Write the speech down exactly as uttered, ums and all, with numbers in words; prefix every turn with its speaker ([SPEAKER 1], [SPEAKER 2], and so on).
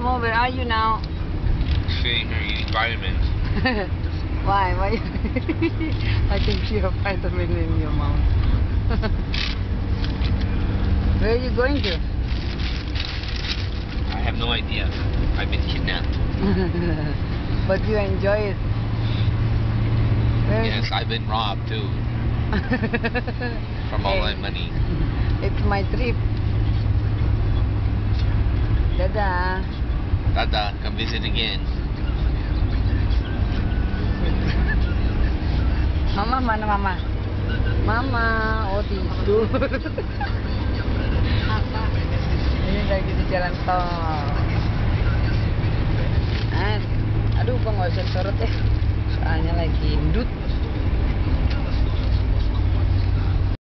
[SPEAKER 1] Mo, where are you now?
[SPEAKER 2] Sitting here eating vitamins.
[SPEAKER 1] Why? Why? I can see a vitamin in your mouth. Where are you going to?
[SPEAKER 2] I have no idea. I've been kidnapped.
[SPEAKER 1] But you enjoy it. Where
[SPEAKER 2] Yes, I've been robbed too. From all
[SPEAKER 1] Hey.
[SPEAKER 2] my money.
[SPEAKER 1] It's my trip. Dadah.
[SPEAKER 2] Tata, come visit again.
[SPEAKER 1] Mama mana mama? Mama, oh tidur. Ini lagi di jalan tol. Ah, aduh, gua nggak usah sorot ya. Soalnya lagi ndut.